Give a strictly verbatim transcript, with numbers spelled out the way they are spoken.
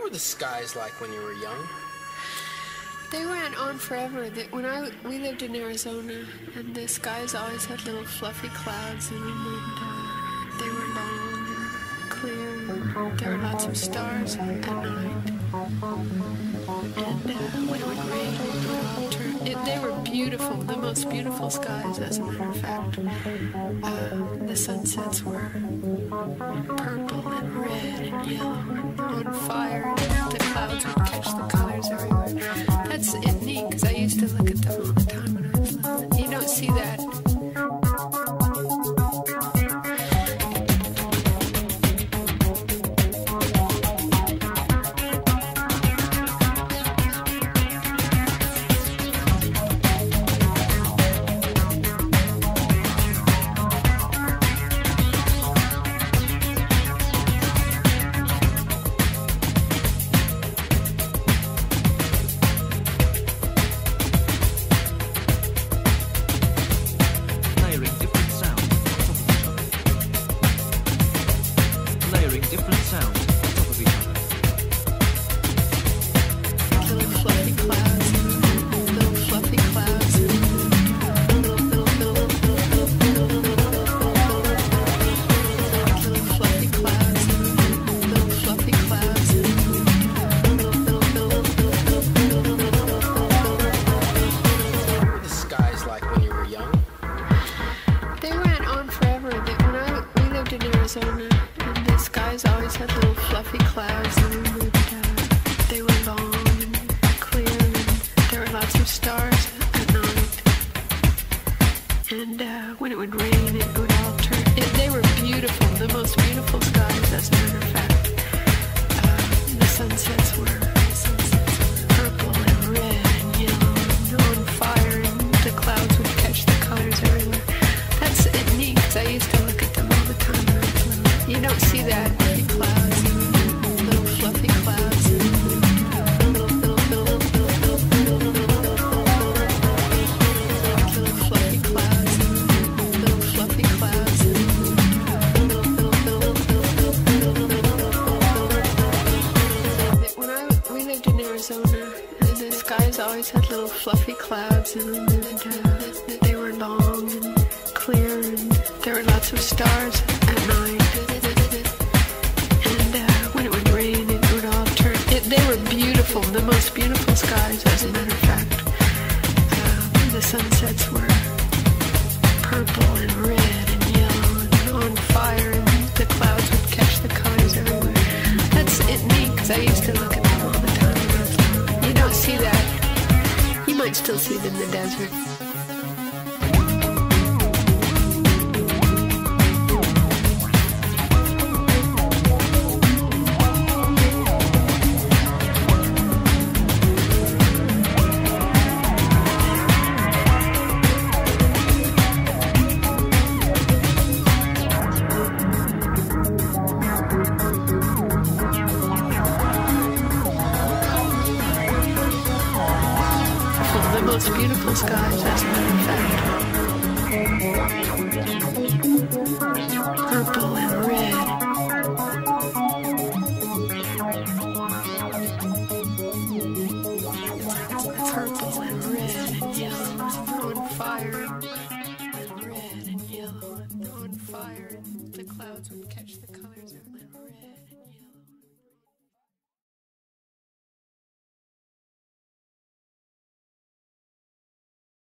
were the skies like when you were young? They went on forever. They, when I we lived in Arizona, and the skies always had little fluffy clouds in them, and uh, they were long and clear. And there were lots of stars at night. And uh, when it would rain, it would all turn. It, they were beautiful, the most beautiful skies, as a matter of fact. Uh, the sunsets were purple and red and yellow and on fire, and the clouds would catch the colors everywhere. That's it neat, because I used to look at them all the time when I was little. You don't see that. Beautiful skies, as a matter of fact.